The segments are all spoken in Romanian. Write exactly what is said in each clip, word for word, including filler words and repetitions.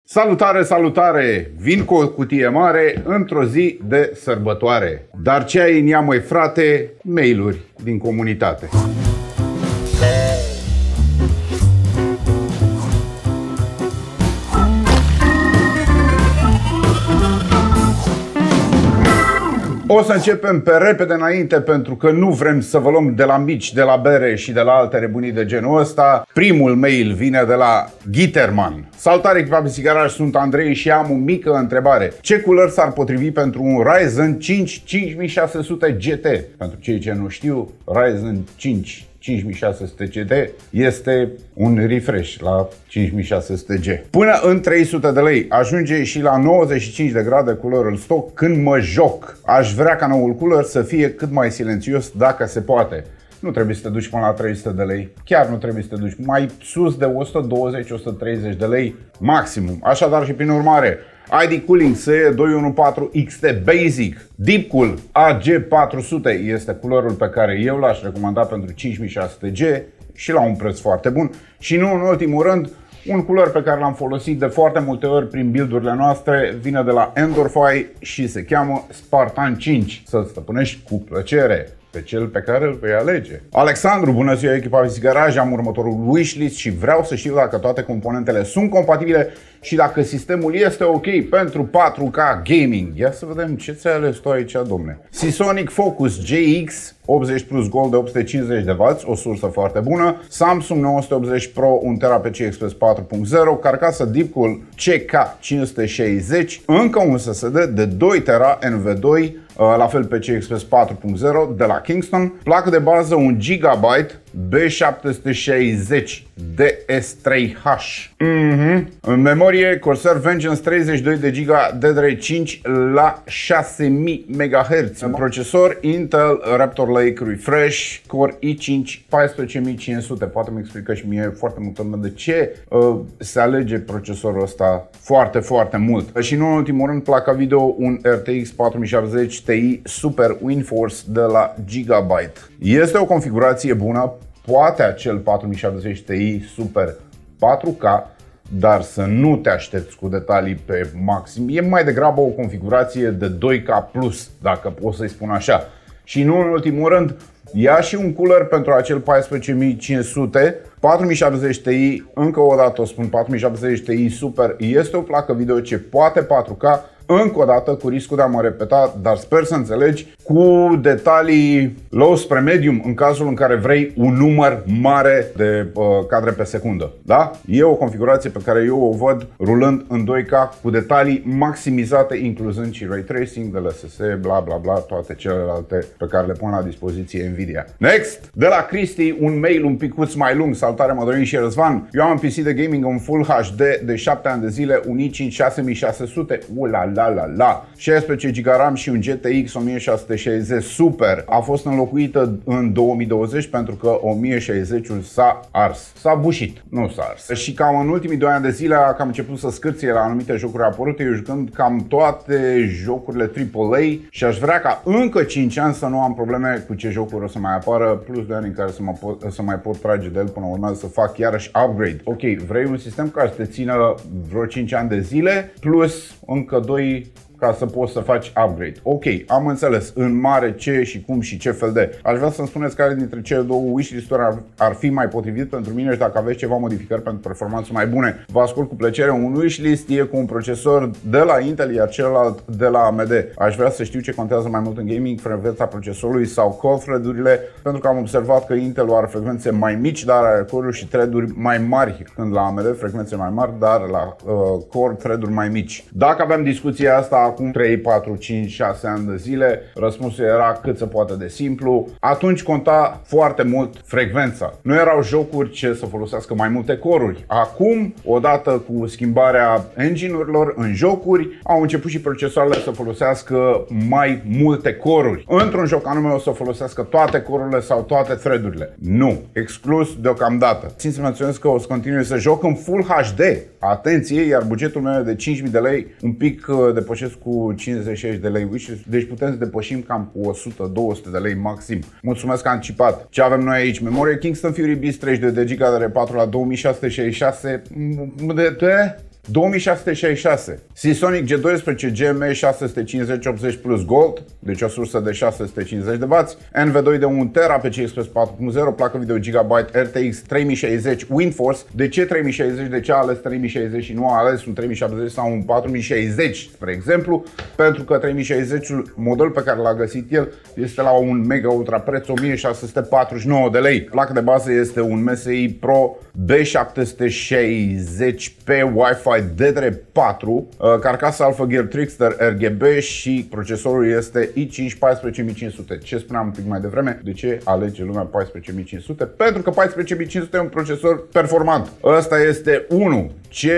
Salutare, salutare! Vin cu o cutie mare într-o zi de sărbătoare. Dar ce ai în ea, măi frate? Mail-uri din comunitate. O să începem pe repede înainte pentru că nu vrem să vă luăm de la mici, de la bere și de la alte nebunii de genul ăsta. Primul mail vine de la Gitterman. Salutare, echipa P C Garage, sunt Andrei și am o mică întrebare. Ce culori s-ar potrivi pentru un Ryzen cinci cinci mii șase sute G T? Pentru cei ce nu știu, Ryzen cinci cinci mii șase sute G T este un refresh la cinci mii șase sute G. Până în trei sute de lei, ajunge și la nouăzeci și cinci de grade culorile stock când mă joc. Aș vrea ca noul cooler să fie cât mai silențios dacă se poate. Nu trebuie să te duci până la trei sute de lei, chiar nu trebuie să te duci mai sus de o sută douăzeci - o sută treizeci de lei maximum. Așadar și prin urmare, I D Cooling S E doi unu patru X T Basic Deepcool A G patru sute este culoarul pe care eu l-aș recomanda pentru cinci mii șase sute G și la un preț foarte bun. Și nu în ultimul rând, un culor pe care l-am folosit de foarte multe ori prin build-urile noastre vine de la Endorphi și se cheamă Spartan cinci. Să-l stăpânești cu plăcere pe cel pe care îl vei alege. Alexandru, bună ziua, echipa P C Garage, am următorul wishlist și vreau să știu dacă toate componentele sunt compatibile și dacă sistemul este ok pentru patru K gaming. Ia să vedem ce ți-ai ales tu aici, domne. Seasonic Focus G X optzeci plus Gold de opt sute cincizeci de watt, o sursă foarte bună. Samsung nouă sute optzeci Pro, un tera P C I Express patru punct zero, carcasă Deepcool C K cinci sute șaizeci, încă un S S D de doi tera N V doi, la fel P C I Express patru punct zero de la Kingston, placă de bază un Gigabyte B șapte sute șaizeci D S trei H. Mm-hmm. În memorie Corsair Vengeance treizeci și doi de giga D D R cinci la șase mii megahertz. În procesor Intel Raptor Lake Refresh Core i cinci paisprezece mii cinci sute. Poate mi explică și mie foarte multă lume de ce uh, se alege procesorul ăsta foarte, foarte mult. Și nu în ultimul rând, placa video un R T X patru mii șaptezeci Ti Super WindForce de la Gigabyte. Este o configurație bună, poate acel patru mii șaptezeci Ti Super patru K, dar să nu te aștepți cu detalii pe maxim. E mai degrabă o configurație de doi K plus, dacă pot să-i spun așa. Și nu în ultimul rând, ia și un cooler pentru acel paisprezece mii cinci sute, patru mii șaptezeci Ti, încă o dată o spun, patru mii șaptezeci Ti Super este o placă video ce poate patru K, încă o dată cu riscul de a mă repeta, dar sper să înțelegi, cu detalii low spre medium în cazul în care vrei un număr mare de uh, cadre pe secundă. Da? E o configurație pe care eu o văd rulând în doi K cu detalii maximizate, incluzând și ray tracing, D L S S, bla bla bla, toate celelalte pe care le pun la dispoziție Nvidia. Next! De la Cristi, un mail un picuț mai lung. Salutare, Mădălin și Răzvan. Eu am un P C de gaming în Full H D de șapte ani de zile, un i cinci șase mii șase sute, ula la la la, șaisprezece giga RAM și un G T X o mie șase sute șaizeci Super. A fost înlocuită în două mii douăzeci pentru că o mie șaizeci-ul s-a ars. S-a bușit, nu s-a ars. Și cam în ultimii doi ani de zile a cam început să scârție la anumite jocuri apărute, eu jucând cam toate jocurile triplu A și aș vrea ca încă cinci ani să nu am probleme cu ce jocuri o să mai apară, plus de ani în care să, mă pot, să mai pot trage de el până urmează să fac iarăși upgrade. Ok, vrei un sistem care să te țină vreo cinci ani de zile, plus încă doi ca să poți să faci upgrade. Ok, am înțeles în mare ce și cum și ce fel de. Aș vrea să-mi spuneți care dintre cele două wishlist-uri ar, ar fi mai potrivit pentru mine și dacă aveți ceva modificări pentru performanțe mai bune. Vă ascult cu plăcere. Un wishlist e cu un procesor de la Intel, iar celălalt de la A M D. Aș vrea să știu ce contează mai mult în gaming, frecvența procesorului sau core thread-urile, pentru că am observat că Intel are frecvențe mai mici, dar are core-uri și thread-uri mai mari, când la A M D frecvențe mai mari, dar la uh, core thread-uri mai mici. Dacă aveam discuția asta acum trei, patru, cinci, șase ani de zile, răspunsul era cât se poate de simplu. Atunci conta foarte mult frecvența. Nu erau jocuri ce să folosească mai multe coruri. Acum, odată cu schimbarea engine-urilor în jocuri, au început și procesoarele să folosească mai multe coruri. Într-un joc anume o să folosească toate corurile sau toate thread-urile. Nu, exclus deocamdată. Țin să menționez că o să continui să joc în Full H D. Atenție, iar bugetul meu de cinci mii de lei un pic depășesc cu cincizeci șaizeci de lei wishlist, deci putem să depășim cam cu o sută două sute de lei maxim. Mulțumesc anticipat. Ce avem noi aici? Memorie Kingston Fury Beast treizeci și doi de giga D D R patru la două mii șase sute șaizeci și șase. două mii șase sute șaizeci și șase, Seasonic G doisprezece G M șase sute cincizeci optzeci plus Gold, deci o sursă de șase sute cincizeci de wați, N V doi de unu tera, P C I Express patru punct zero, placă video Gigabyte R T X trei mii șaizeci WindForce. De ce trei mii șaizeci? De ce a ales trei mii șaizeci și nu a ales un trei mii șaptezeci sau un patru mii șaizeci, spre exemplu? Pentru că trei mii șaizeci, modelul pe care l-a găsit el, este la un mega ultra preț, o mie șase sute patruzeci și nouă de lei. Placa de bază este un M S I Pro B șapte sute șaizeci pe Wi-Fi D D R patru, carcasa Alpha Gear Trickster R G B și procesorul este i cinci paisprezece mii cinci sute. Ce spuneam un pic mai devreme? De ce alege lumea paisprezece mii cinci sute? Pentru că paisprezece mii cinci sute e un procesor performant. Ăsta este unu. Ce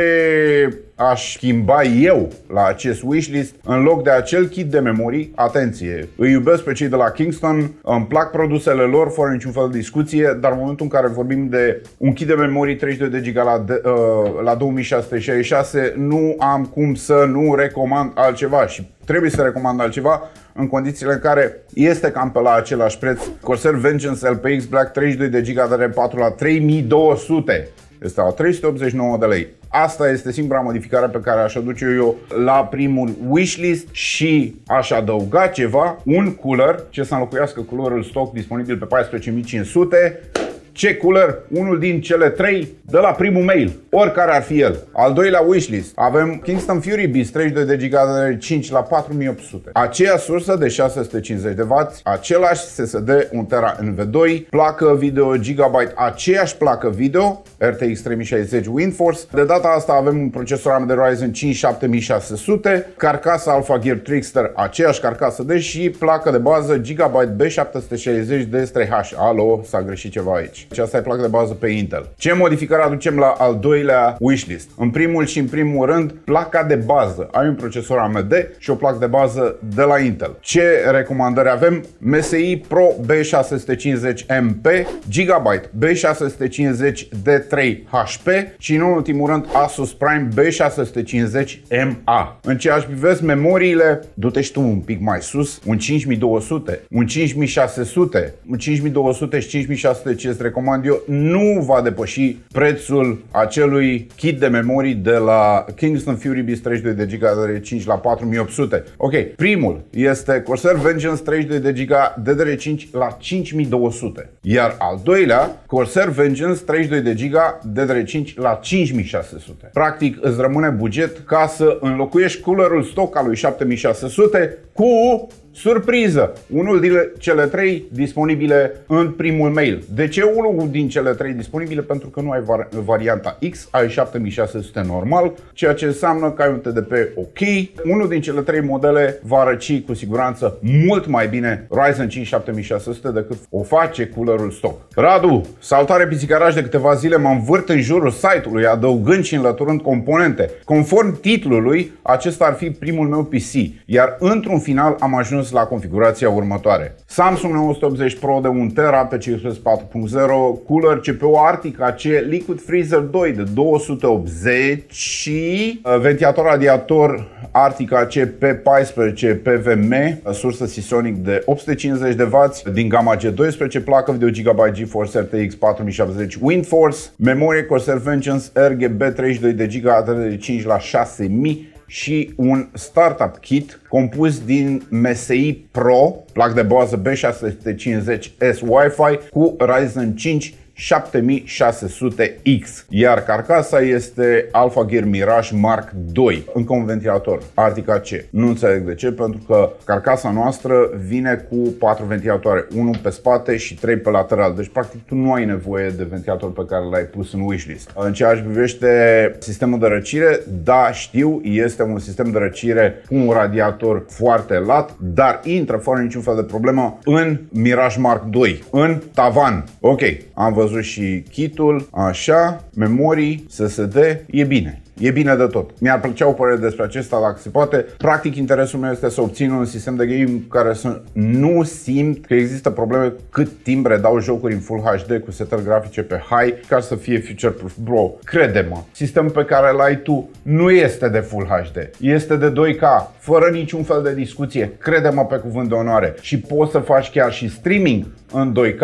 aș schimba eu la acest wishlist în loc de acel kit de memorii? Atenție, îi iubesc pe cei de la Kingston, îmi plac produsele lor fără niciun fel de discuție, dar în momentul în care vorbim de un kit de memorii treizeci și doi de giga la, de, uh, la două mii șase sute șaizeci și șase, nu am cum să nu recomand altceva și trebuie să recomand altceva în condițiile în care este cam pe la același preț. Corsair Vengeance L P X Black treizeci și doi de giga D D R patru la trei mii două sute. Este la trei sute optzeci și nouă de lei. Asta este singura modificare pe care aș aduce eu la primul wishlist și aș adăuga ceva, un cooler, ce să înlocuiască coolerul stock disponibil pe paisprezece mii cinci sute. Ce cooler? Unul din cele trei de la primul mail, oricare ar fi el. Al doilea wishlist, avem Kingston Fury Beast treizeci și doi de giga D D R cinci la patru mii opt sute. Aceeași sursă de șase sute cincizeci de wați, același S S D unu tera N V doi, placă video Gigabyte, aceeași placă video R T X trei mii șaizeci WindForce. De data asta avem un procesor A M D Ryzen cinci șapte mii șase sute, carcasa Alpha Gear Trickster, aceeași carcasă de și placă de bază Gigabyte B șapte sute șaizeci D S trei H. Alo, s-a greșit ceva aici. Și asta e placă de bază pe Intel. Ce modificare aducem la al doilea wishlist? În primul și în primul rând, placa de bază. Ai un procesor A M D și o placă de bază de la Intel. Ce recomandări avem? M S I Pro B șase sute cincizeci M P, Gigabyte B șase sute cincizeci D trei H P și în ultimul rând Asus Prime B șase sute cincizeci M A. În ceea ce privesc memoriile, du-te și tu un pic mai sus, un cinci mii două sute, un cinci mii șase sute, un cinci mii două sute și cinci mii șase sute, ce îți recomand eu, nu va depăși prețul acelui kit de memorii de la Kingston Fury Beast treizeci și doi de giga D D R cinci la patru mii opt sute. Ok, primul este Corsair Vengeance treizeci și doi de giga D D R cinci la cinci mii două sute. Iar al doilea, Corsair Vengeance treizeci și doi de giga D D R cinci la cinci mii șase sute. Practic îți rămâne buget ca să înlocuiești coolerul stock al lui șapte mii șase sute cu surpriză, unul din cele trei disponibile în primul mail. De ce unul din cele trei disponibile? Pentru că nu ai var varianta X, ai șapte mii șase sute normal, ceea ce înseamnă că ai un T D P ok. Unul din cele trei modele va răci cu siguranță mult mai bine Ryzen cinci șapte mii șase sute decât o face coolerul stock. Radu, salutare pisicaraj, de câteva zile mă învârt în jurul site-ului adăugând și înlăturând componente. Conform titlului, acesta ar fi primul meu P C, iar într-un final am ajuns la configurația următoare. Samsung nouă sute optzeci Pro de unu tera, P C I Express patru punct zero, cooler C P U Arctic A C Liquid Freezer doi de două sute optzeci și ventilator radiator Arctic A C P paisprezece P V M, sursă Seasonic de opt sute cincizeci de wați din gama G doisprezece, placă video Gigabyte GeForce R T X patru mii șaptezeci WindForce, memorie Corsair Vengeance R G B treizeci și doi de giga D D R cinci la șase mii și un startup kit compus din M S I Pro, placă de bază B șase sute cincizeci S Wi-Fi cu Ryzen cinci șapte mii șase sute X, iar carcasa este Alpha Gear Mirage Mark doi, încă un ventilator Arctic A C. Nu înțeleg de ce, pentru că carcasa noastră vine cu patru ventilatoare, unul pe spate și trei pe lateral, deci practic tu nu ai nevoie de ventilator pe care l-ai pus în wishlist. În ceea ce privește sistemul de răcire, da, știu, este un sistem de răcire cu un radiator foarte lat, dar intră fără niciun fel de problemă în Mirage Mark doi, în tavan. Ok, am văzut și kitul, așa, memorii, S S D, e bine. E bine de tot. Mi-ar plăcea o părere despre acesta dacă se poate. Practic, interesul meu este să obțin un sistem de game care să nu simt că există probleme cât timp redau jocuri în Full H D cu setări grafice pe high, ca să fie future-proof. Bro, crede-mă, sistemul pe care îl ai tu nu este de Full H D. Este de doi K, fără niciun fel de discuție. Crede-mă pe cuvânt de onoare. Și poți să faci chiar și streaming în doi K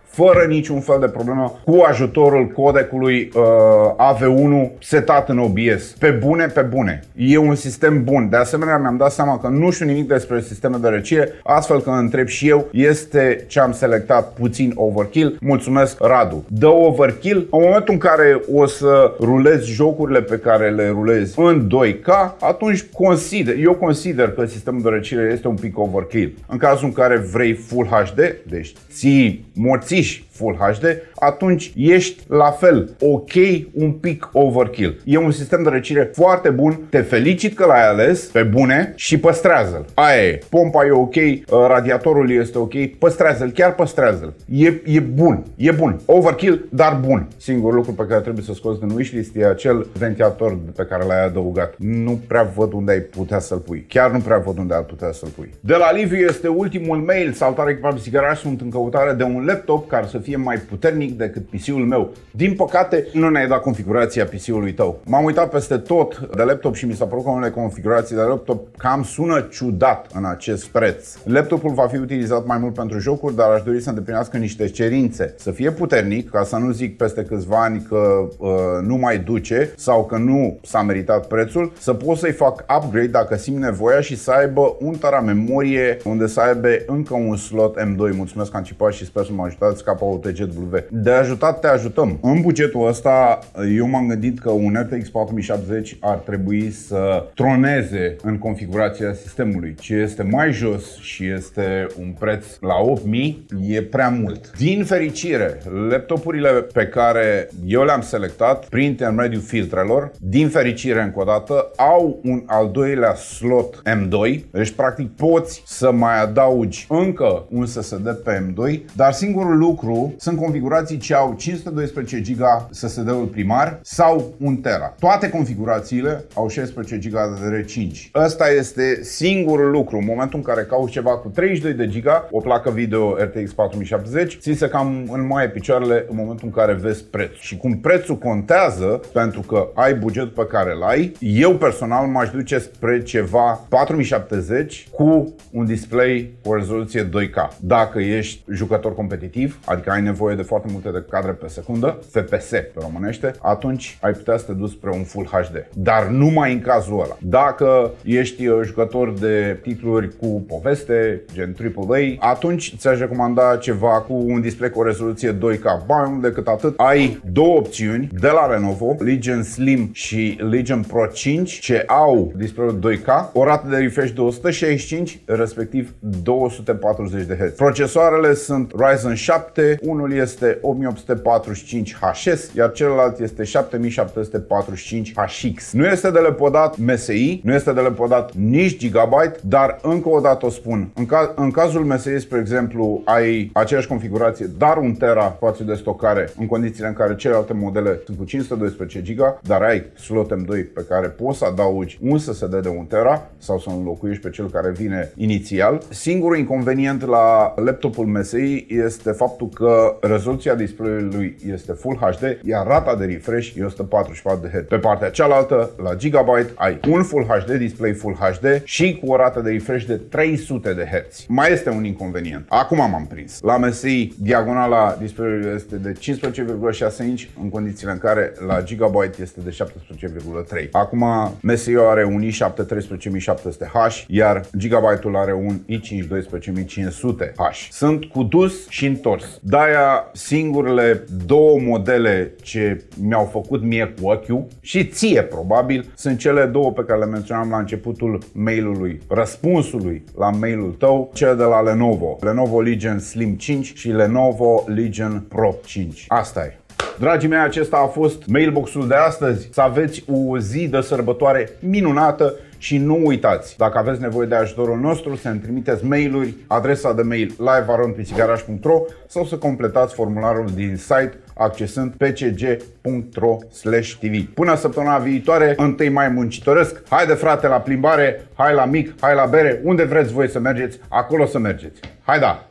fără niciun fel de problemă cu ajutorul codecului uh, A V unu setat în O B S. Pe bune, pe bune. E un sistem bun. De asemenea, mi-am dat seama că nu știu nimic despre sisteme de răcire, astfel că întreb și eu, este ce am selectat puțin overkill? Mulțumesc, Radu. Dă overkill? În momentul în care o să rulezi jocurile pe care le rulezi în doi K, atunci consider, eu consider că sistemul de răcire este un pic overkill. În cazul în care vrei Full H D, deci ții morțiși Full H D, atunci ești la fel ok, un pic overkill. E un sistem de răcire foarte bun, te felicit că l-ai ales, pe bune, și păstrează-l. Aia e, pompa e ok, radiatorul este ok, păstrează-l, chiar păstrează-l. E, e bun, e bun. Overkill, dar bun. Singurul lucru pe care trebuie să scoți din wishlist e acel ventilator pe care l-ai adăugat. Nu prea văd unde ai putea să-l pui. Chiar nu prea văd unde ai putea să-l pui. De la Liviu este ultimul mail. Salutare, echipabil Sigaraș, sunt în căutare de un laptop care să fie mai puternic decât P C-ul meu. Din păcate, nu ne-ai dat configurația P C-ului tău. M-am uitat peste tot de laptop și mi s-a părut că unele configurații de laptop cam sună ciudat în acest preț. Laptopul va fi utilizat mai mult pentru jocuri, dar aș dori să îndeplinească niște cerințe. Să fie puternic, ca să nu zic peste câțiva ani că uh, nu mai duce sau că nu s-a meritat prețul, să pot să-i fac upgrade dacă simt nevoia și să aibă un tera memorie unde să aibă încă un slot M doi. Mulțumesc anticipat și sper să mă ajutați. K O T G W. De ajutat te ajutăm. În bugetul ăsta eu m-am gândit că un R T X patru mii șaptezeci ar trebui să troneze în configurația sistemului. Ce este mai jos și este un preț la opt mii e prea mult. Din fericire, laptopurile pe care eu le-am selectat prin intermediul filtrelor, din fericire încă o dată, au un al doilea slot M doi. Deci practic poți să mai adaugi încă un S S D pe M doi, dar singurul lucru sunt configurații ce au cinci sute doisprezece giga S S D-ul primar sau un tera. Toate configurațiile au șaisprezece giga de D D R cinci. Ăsta este singurul lucru. În momentul în care cauți ceva cu treizeci și doi de giga, o placă video R T X patru mii șaptezeci, ți se cam înmoaie picioarele în momentul în care vezi prețul. Și cum prețul contează, pentru că ai bugetul pe care îl ai, eu personal m-aș duce spre ceva patru mii șaptezeci cu un display cu o rezoluție doi K. Dacă ești jucător competitiv, adică ai nevoie de foarte multe de cadre pe secundă, F P S pe românește, atunci ai putea să te duci spre un Full H D. Dar numai în cazul ăla. Dacă ești jucător de titluri cu poveste, gen triple A, atunci ți-aș recomanda ceva cu un display cu o rezoluție doi K. Mai mult decât atât, ai două opțiuni de la Lenovo, Legion Slim și Legion Pro cinci, ce au display-ul doi K, o rată de refresh de o sută șaizeci și cinci, respectiv două sute patruzeci de herți. Procesoarele sunt Ryzen șapte, unul este opt mii opt sute patruzeci și cinci H S, iar celălalt este șapte mii șapte sute patruzeci și cinci H X. Nu este de lepădat M S I, nu este de lepădat nici Gigabyte, dar încă o dată o spun, în, caz, în cazul M S I, spre exemplu, ai aceeași configurație, dar un tera spațiu de stocare, în condițiile în care celelalte modele sunt cu cinci sute doisprezece giga, dar ai slot M doi pe care poți să adaugi un S S D de un tera sau să înlocuiești pe cel care vine inițial. Singurul inconvenient la laptopul M S I este faptul că rezoluția display-ului este Full H D, iar rata de refresh e o sută patruzeci și patru de herți. Pe partea cealaltă, la Gigabyte, ai un Full H D, display Full H D și cu o rată de refresh de trei sute de herți. Mai este un inconvenient. Acum m-am prins. La M S I, diagonala display-ului este de cincisprezece virgulă șase inch, în condițiile în care la Gigabyte este de șaptesprezece virgulă trei. Acum M S I-ul are un i șapte treisprezece mii șapte sute H, iar Gigabyte-ul are un i cinci doisprezece mii cinci sute H. Sunt cu dus și întors. De-aia singurele două modele ce mi-au făcut mie cu ochiul și ție probabil sunt cele două pe care le menționam la începutul mailului, răspunsului la mailul tău, cele de la Lenovo. Lenovo Legion Slim cinci și Lenovo Legion Pro cinci. Asta e. Dragii mei, acesta a fost mailbox-ul de astăzi. Să aveți o zi de sărbătoare minunată și nu uitați, dacă aveți nevoie de ajutorul nostru, să-mi trimiteți mail-uri, adresa de mail live arond pisigaraș punct ro sau să completați formularul din site accesând p c g punct ro slash t v. Până săptămâna viitoare, întâi mai muncitoresc. Haide frate la plimbare, hai la mic, hai la bere, unde vreți voi să mergeți, acolo să mergeți. Hai da!